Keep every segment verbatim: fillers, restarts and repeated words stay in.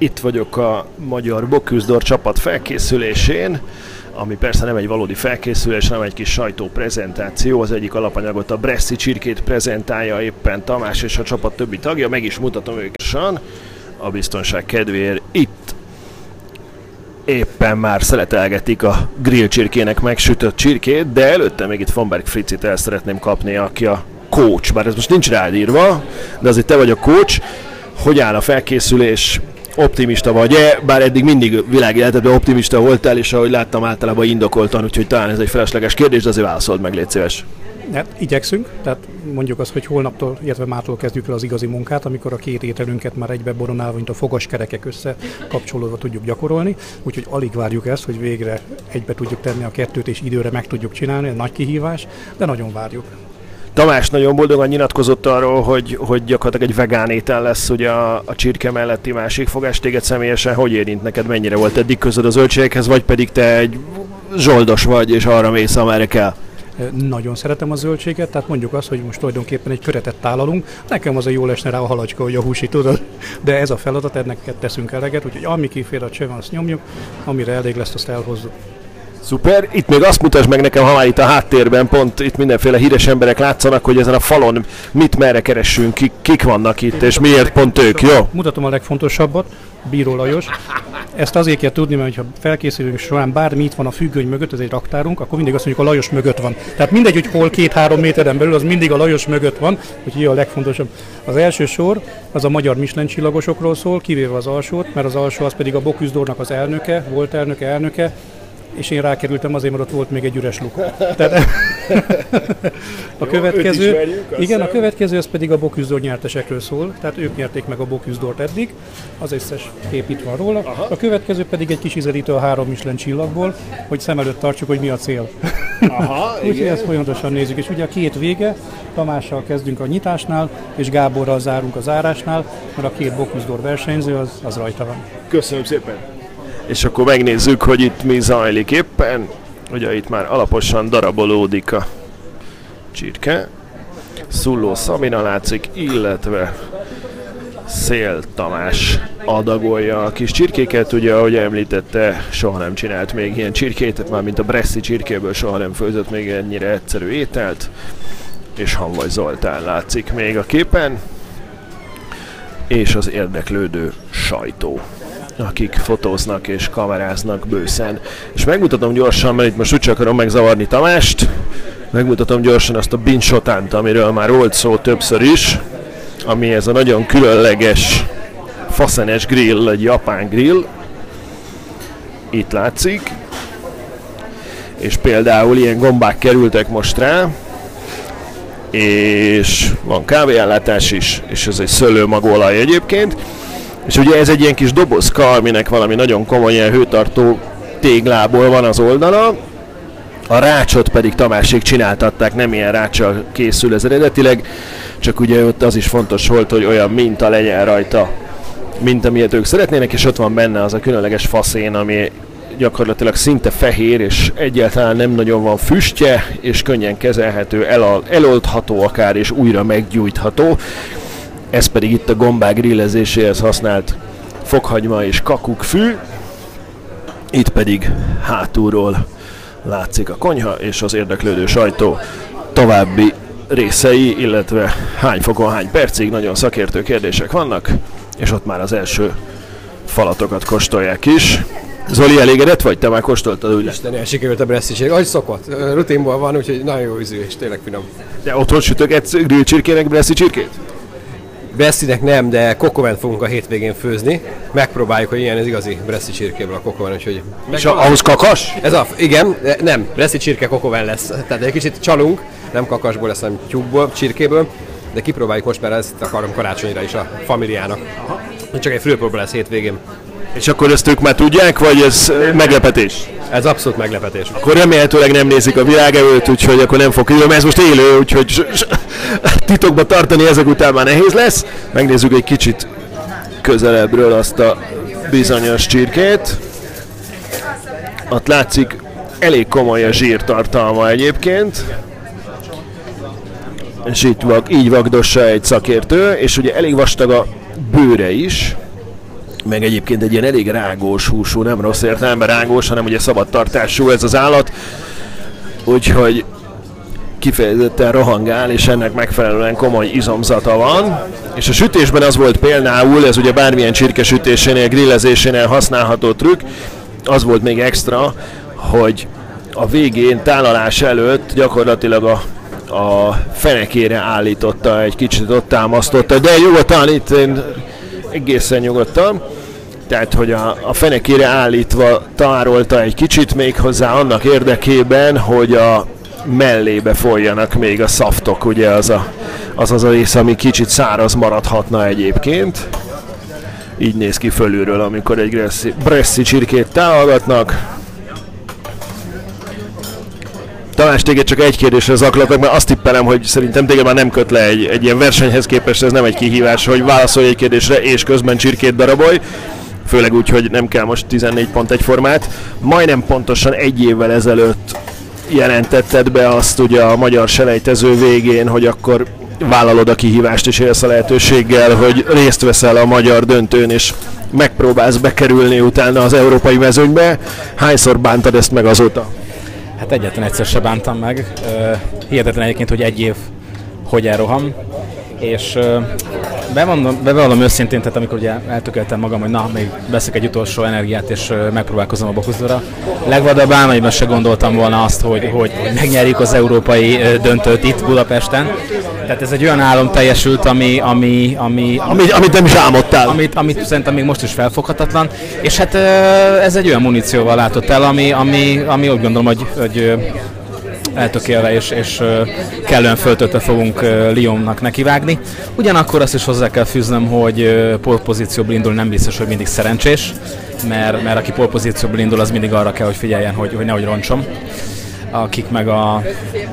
itt vagyok a magyar Bocuse csapat felkészülésén, ami persze nem egy valódi felkészülés, hanem egy kis sajtóprezentáció. Az egyik alapanyagot, a Bresszi csirkét prezentálja éppen Tamás és a csapat többi tagja. Meg is mutatom őket a biztonság kedvéért. Itt éppen már szeletelgetik a grill csirkének megsütött csirkét, de előtte még itt Fonberg Fricit el szeretném kapni, aki a coach, bár ez most nincs rád írva, de azért te vagy a coach. Hogy áll a felkészülés? Optimista vagy-e? Bár eddig mindig világéletedben optimista voltál, és ahogy láttam, általában indokoltan, úgyhogy talán ez egy felesleges kérdés, de azért válaszold meg, légy szíves. Hát, igyekszünk, tehát mondjuk azt, hogy holnaptól, illetve mától kezdjük el az igazi munkát, amikor a két ételünket már egybe boronálva, mint a fogaskerekek összekapcsolódva tudjuk gyakorolni, úgyhogy alig várjuk ezt, hogy végre egybe tudjuk tenni a kettőt, és időre meg tudjuk csinálni, ez nagy kihívás, de nagyon várjuk. Tamás nagyon boldogan nyilatkozott arról, hogy, hogy gyakorlatilag egy vegán étel lesz ugye a, a csirke melletti másik fogás. Téged személyesen hogy érint, neked mennyire volt eddig közöd a zöldségekhez, vagy pedig te egy zsoldos vagy, és arra mész, amerre kell? Nagyon szeretem a zöldséget, tehát mondjuk azt, hogy most tulajdonképpen egy köretet tálalunk, nekem az a jól esne rá a halacska, hogy a húsi, tudod, de ez a feladat, ennek teszünk eleget, úgyhogy ami kifér a csövön, azt nyomjuk, amire elég lesz, azt elhozzuk. Szuper, itt még azt mutasd meg nekem, ha már itt a háttérben, pont itt mindenféle híres emberek látszanak, hogy ezen a falon mit merre keressünk, kik, kik vannak itt, és miért pont ők, jó? Mutatom a legfontosabbat, Bíró Lajos. Ezt azért kell tudni, mert ha felkészülünk során bármi itt van a függöny mögött, ez egy raktárunk, akkor mindig azt mondjuk a Lajos mögött van. Tehát mindegy, hogy hol két-három méteren belül, az mindig a Lajos mögött van, úgyhogy a legfontosabb. Az első sor az a magyar Michelin csillagosokról szól, kivéve az alsót, mert az alsó az pedig a Bocuse d'Ornak az elnöke, volt elnöke, elnöke, és én rákerültem azért, mert ott volt még egy üres luk. Tehát a következő, ismerjük, igen, a következő az pedig a Bocuse d'Or nyertesekről szól, tehát ők nyerték meg a Bocuse d'Ort eddig, az összes kép itt van róla. Aha. A következő pedig egy kis ízelítő a három Michelin csillagból, hogy szem előtt tartsuk, hogy mi a cél. Úgyhogy ezt folyamatosan nézzük, és ugye a két vége, Tamással kezdünk a nyitásnál, és Gáborral zárunk a zárásnál, mert a két Bocuse d'Or versenyző az, az rajta van. Köszönöm szépen! És akkor megnézzük, hogy itt mi zajlik éppen. Ugye itt már alaposan darabolódik a csirke. Szulló Szabina látszik, illetve Szél Tamás adagolja a kis csirkéket. Ugye, ahogy említette, soha nem csinált még ilyen csirkét, már mint a Bresszi csirkéből soha nem főzött még ennyire egyszerű ételt. És Hanvay Zoltán látszik még a képen. És az érdeklődő sajtó, akik fotóznak és kameráznak bőszen. És megmutatom gyorsan, mert itt most úgy akarom megzavarni Tamást, megmutatom gyorsan azt a Binchotánt, amiről már volt szó többször is, ami ez a nagyon különleges faszenes grill, egy japán grill. Itt látszik. És például ilyen gombák kerültek most rá, és van kávéellátás is, és ez egy szőlőmagolaj egyébként. És ugye ez egy ilyen kis dobozka, aminek valami nagyon komoly ilyen hőtartó téglából van az oldala. A rácsot pedig Tamásék csináltatták, nem ilyen ráccsal készül ez eredetileg, csak ugye ott az is fontos volt, hogy olyan minta legyen rajta, mint amilyet ők szeretnének, és ott van benne az a különleges faszén, ami gyakorlatilag szinte fehér, és egyáltalán nem nagyon van füstje, és könnyen kezelhető, el- eloldható akár, és újra meggyújtható. Ez pedig itt a gombák grillezéséhez használt fokhagyma és kakukkfű. Itt pedig hátulról látszik a konyha és az érdeklődő sajtó további részei, illetve hány fokon, hány percig, nagyon szakértő kérdések vannak, és ott már az első falatokat kóstolják is. Zoli, elégedett vagy? Te már kóstoltad, ugye? Isten, elsikerült a bressziség. Ahogy szokott. Rutinból van, úgyhogy nagyon jó ízű és tényleg finom. De otthon sütök egy grill csirkének bresszi csirkét? Bresszinek nem, de kokovent fogunk a hétvégén főzni. Megpróbáljuk, hogy ilyen az igazi bresszi csirkéből a kokoven, úgyhogy... És a, ahhoz kakas? Ez a, igen, nem, bresszi csirke kokoven lesz. Tehát egy kicsit csalunk, nem kakasból lesz, hanem tyúkból, csirkéből, de kipróbáljuk most, mert ezt akarom karácsonyra is a familiának. Csak egy fülpróba lesz hétvégén. És akkor ezt ők már tudják, vagy ez meglepetés? Ez abszolút meglepetés. Akkor remélhetőleg nem nézik a világevőt, úgyhogy akkor nem fog kijönni, mert ez most élő, úgyhogy titokba tartani ezek után már nehéz lesz. Megnézzük egy kicsit közelebbről azt a bizonyos csirkét. Ott látszik, elég komoly a zsírtartalma egyébként. És így, vag, így vagdossa egy szakértő, és ugye elég vastag a bőre is. meg egyébként egy ilyen elég rágós húsú, nem rossz értelemben rágós, hanem ugye szabadtartású ez az állat, úgyhogy kifejezetten rohangál, és ennek megfelelően komoly izomzata van. És a sütésben az volt például, ez ugye bármilyen csirkesütésénél, grillezésénél használható trükk, az volt még extra, hogy a végén tálalás előtt gyakorlatilag a, a fenekére állította, egy kicsit ott támasztotta, de nyugodtan, itt én egészen nyugodtan, tehát hogy a, a fenekére állítva tárolta egy kicsit még hozzá annak érdekében, hogy a mellébe folyjanak még a szaftok, ugye az a, az, az a rész, ami kicsit száraz maradhatna egyébként. Így néz ki fölülről, amikor egy Bressi, Bressi csirkét tálalgatnak. Tamás, téged csak egy kérdésre zaklatok, mert azt tippelem, hogy szerintem téged már nem köt le egy, egy ilyen versenyhez képest, ez nem egy kihívás, hogy válaszolj egy kérdésre, és közben csirkét darabolj. Főleg úgy, hogy nem kell most tizennégy pont egyformát. Majdnem pontosan egy évvel ezelőtt jelentetted be azt ugye a magyar selejtező végén, hogy akkor vállalod a kihívást és élsz a lehetőséggel, hogy részt veszel a magyar döntőn, és megpróbálsz bekerülni utána az európai mezőnybe. Hányszor bántad ezt meg azóta? Hát egyetlen egyszer se bántam meg. Uh, hihetetlen egyébként, hogy egy év hogy elroham. És uh, bevallom, bevallom őszintén, tehát amikor ugye eltökéltem magam, hogy na, még veszek egy utolsó energiát, és uh, megpróbálkozom a Bokuzdóra. Legvadabb álmaimban se gondoltam volna azt, hogy, hogy megnyerjük az európai uh, döntőt itt Budapesten. Tehát ez egy olyan álom teljesült, ami... ami, ami amit, amit nem is álmodtál. Amit, amit szerintem még most is felfoghatatlan. És hát uh, ez egy olyan munícióval látott el, ami, ami, ami úgy gondolom, hogy, hogy uh, eltökélve és, és uh, kellően föltöltve fogunk uh, Lyonnak nekivágni. Ugyanakkor azt is hozzá kell fűznöm, hogy uh, polpozícióból indul nem biztos, hogy mindig szerencsés, mert, mert aki polpozícióból indul, az mindig arra kell, hogy figyeljen, hogy, hogy nehogy roncsom. Akik meg a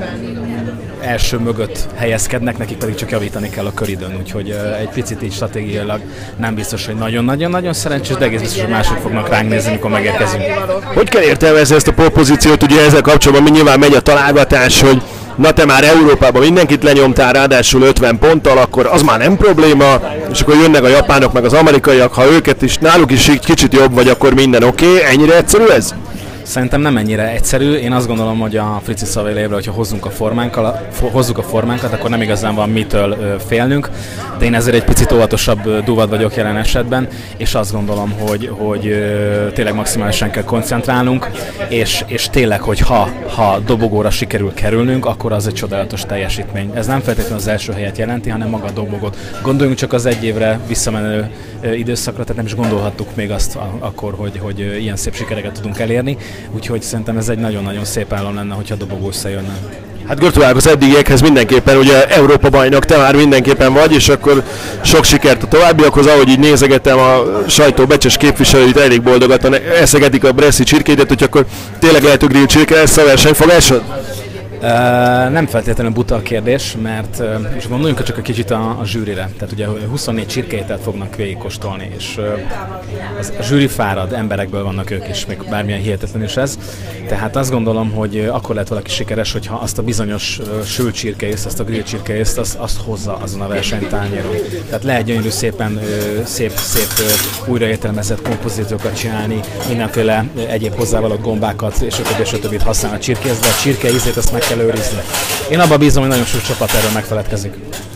első mögött helyezkednek, nekik pedig csak javítani kell a köridőn, úgyhogy uh, egy picit így stratégiailag nem biztos, hogy nagyon-nagyon-nagyon szerencsés, de egész biztos, hogy mások fognak ránk nézni, amikor megérkezünk. Hogy kell értelmezni ezt a polpozíciót? Ugye ezzel kapcsolatban mi nyilván megy a találgatás, hogy na te már Európában mindenkit lenyomtál, ráadásul ötven ponttal, akkor az már nem probléma, és akkor jönnek a japánok meg az amerikaiak, ha őket is, náluk is kicsit jobb vagy, akkor minden oké, okay. Ennyire egyszerű ez? Szerintem nem ennyire egyszerű. Én azt gondolom, hogy a Frici szavailévre, hogyha hozzunk a formánkkal, hozzuk a formánkat, akkor nem igazán van mitől félnünk, de én ezért egy picit óvatosabb duvad vagyok jelen esetben, és azt gondolom, hogy, hogy tényleg maximálisan kell koncentrálnunk, és, és tényleg, hogy ha, ha dobogóra sikerül kerülnünk, akkor az egy csodálatos teljesítmény. Ez nem feltétlenül az első helyet jelenti, hanem maga a dobogot. Gondoljunk csak az egy évre visszamenő időszakra, tehát nem is gondolhattuk még azt akkor, hogy, hogy ilyen szép sikereket tudunk elérni. Úgyhogy szerintem ez egy nagyon-nagyon szép állam lenne, hogyha dobogó összejönne. Hát gratulálok az eddigiekhez mindenképpen, ugye Európa bajnok, te már mindenképpen vagy, és akkor sok sikert a továbbiakhoz, ahogy így nézegetem a sajtó becses képviselőit, elég boldogan eszegetik a Bressi csirkétet, hogy akkor tényleg lehet, hogy grill csirke lesz a versenyfogásod? Uh, nem feltétlenül buta a kérdés, mert uh, és gondoljunk csak egy kicsit a, a zsűrire. Tehát ugye huszonnégy csirkételt fognak végigkóstolni, és uh, az, a zsűri fárad, emberekből vannak ők is, még bármilyen hihetetlen is ez. Tehát azt gondolom, hogy uh, akkor lehet valaki sikeres, hogyha azt a bizonyos uh, sült csirkeészt, azt a grill csirkeészt, azt, azt hozza azon a versenytányéron. Tehát lehet gyönyörű szépen, uh, szép, szép uh, újraértelmezett kompozíciókat csinálni, mindenféle uh, egyéb hozzávaló gombákat, és a többi, és a többit használ a csirkéhez, de a csirke ízét azt meg kell őrizni. Én abban bízom, hogy nagyon sok csapat erről megfeledkezik.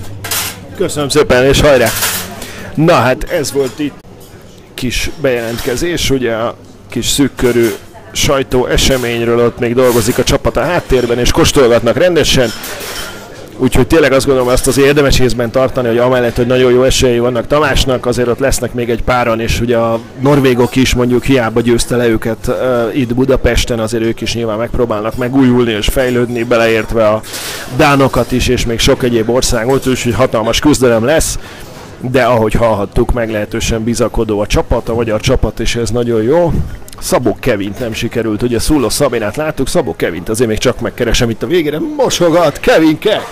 Köszönöm szépen, és hajrá! Na hát ez volt itt kis bejelentkezés, ugye a kis szűkkörű sajtó eseményről, ott még dolgozik a csapat a háttérben, és kóstolgatnak rendesen. Úgyhogy tényleg azt gondolom, azt az érdemes észben tartani, hogy amellett, hogy nagyon jó esélyei vannak Tamásnak, azért ott lesznek még egy páran, és ugye a norvégok is mondjuk hiába győzte le őket uh, itt Budapesten, azért ők is nyilván megpróbálnak megújulni és fejlődni, beleértve a dánokat is, és még sok egyéb országot, úgyhogy hatalmas küzdelem lesz. De ahogy hallhattuk, meglehetősen bizakodó a csapat, a magyar csapat, és ez nagyon jó. Szabó Kevint nem sikerült, ugye Szúló Szabinát láttuk, Szabó Kevint azért még csak megkeresem itt a végére, mosogat, Kevinke!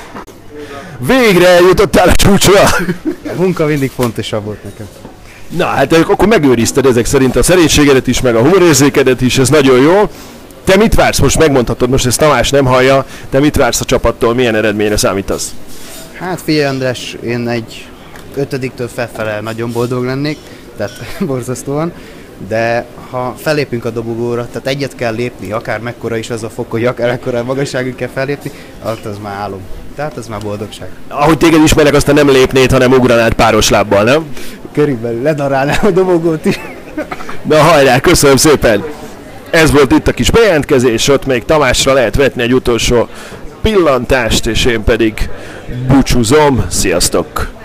Végre eljutottál a csúcsra! A munka mindig fontosabb volt nekem. Na hát akkor megőrizted ezek szerint a szerénységedet is, meg a humorérzékedet is, ez nagyon jó. Te mit vársz? Most megmondhatod, most ezt Tamás nem hallja, te mit vársz a csapattól, milyen eredményre számítasz? Hát figyelj András, én egy ötödiktől felfele nagyon boldog lennék, tehát borzasztóan, de ha fellépünk a dobogóra, tehát egyet kell lépni, akár mekkora is az a fok, hogy akár mekkora magasságig kell fellépni, az már álom. Tehát az már boldogság. Ahogy téged ismerek, aztán nem lépnéd, hanem ugranád páros lábbal, nem? Körülbelül ledarálnám a dobogót is. Na hajrá, köszönöm szépen! Ez volt itt a kis bejelentkezés, ott még Tamásra lehet vetni egy utolsó pillantást, és én pedig búcsúzom. Sziasztok!